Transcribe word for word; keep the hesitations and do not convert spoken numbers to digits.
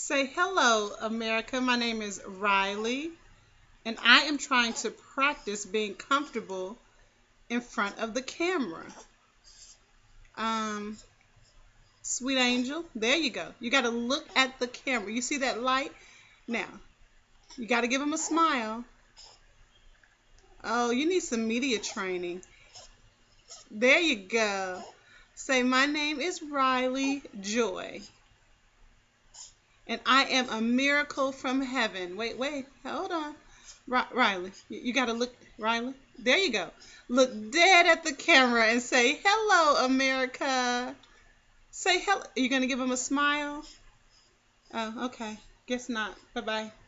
Say hello, America. My name is Riley, and I am trying to practice being comfortable in front of the camera. Um, Sweet Angel, there you go. You got to look at the camera. You see that light? Now, you got to give them a smile. Oh, you need some media training. There you go. Say, my name is Riley Joy, and I am a miracle from heaven. Wait, wait, hold on. Riley, you got to look, Riley. There you go. Look dead at the camera and say, hello, America. Say hello. Are you going to give them a smile? Oh, okay. Guess not. Bye-bye.